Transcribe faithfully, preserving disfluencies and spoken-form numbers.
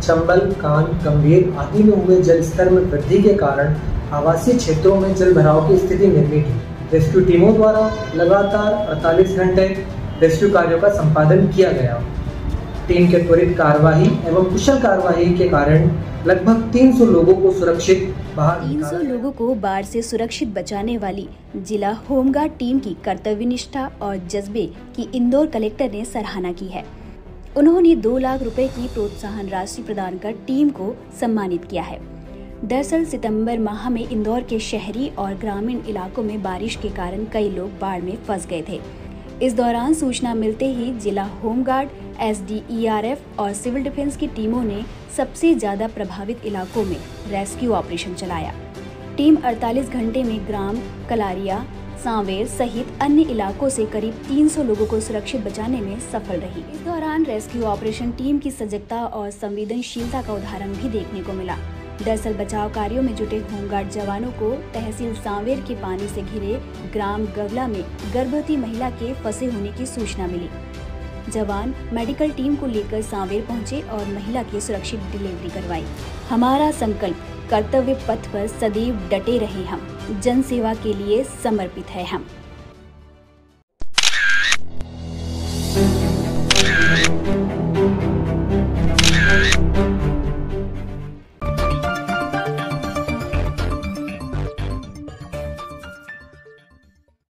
चंबल, कान, गंभीर आदि में हुए जल स्तर में वृद्धि के कारण आवासीय क्षेत्रों में जल भराव की स्थिति निर्मित हुई। रेस्क्यू टीमों द्वारा लगातार अड़तालीस घंटे रेस्क्यू कार्यों का संपादन किया गया। टीम के त्वरित कार्यवाही एवं कुशल कार्यवाही के कारण लगभग तीन सौ लोगों को सुरक्षित बाहर तीन सौ लोगों को बाढ़ से सुरक्षित बचाने वाली जिला होमगार्ड टीम की कर्तव्यनिष्ठा और जज्बे की इंदौर कलेक्टर ने सराहना की है। उन्होंने दो लाख रुपए की प्रोत्साहन राशि प्रदान कर टीम को सम्मानित किया है। दरअसल सितंबर माह में इंदौर के शहरी और ग्रामीण इलाकों में बारिश के कारण कई लोग बाढ़ में फंस गए थे। इस दौरान सूचना मिलते ही जिला home guard, S D E R F और सिविल डिफेंस की टीमों ने सबसे ज्यादा प्रभावित इलाकों में रेस्क्यू ऑपरेशन चलाया। टीम अड़तालीस घंटे में ग्राम कलारिया, सांवेर सहित अन्य इलाकों से करीब तीन सौ लोगों को सुरक्षित बचाने में सफल रही। इस दौरान रेस्क्यू ऑपरेशन टीम की सजगता और संवेदनशीलता का उदाहरण भी देखने को मिला। दरअसल बचाव कार्यों में जुटे होमगार्ड जवानों को तहसील सांवेर के पानी से घिरे ग्राम गवला में गर्भवती महिला के फंसे होने की सूचना मिली। जवान मेडिकल टीम को लेकर सांवेर पहुंचे और महिला की सुरक्षित डिलीवरी करवाई। हमारा संकल्प कर्तव्य पथ पर सदैव डटे रहे हम, जन सेवा के लिए समर्पित है हम।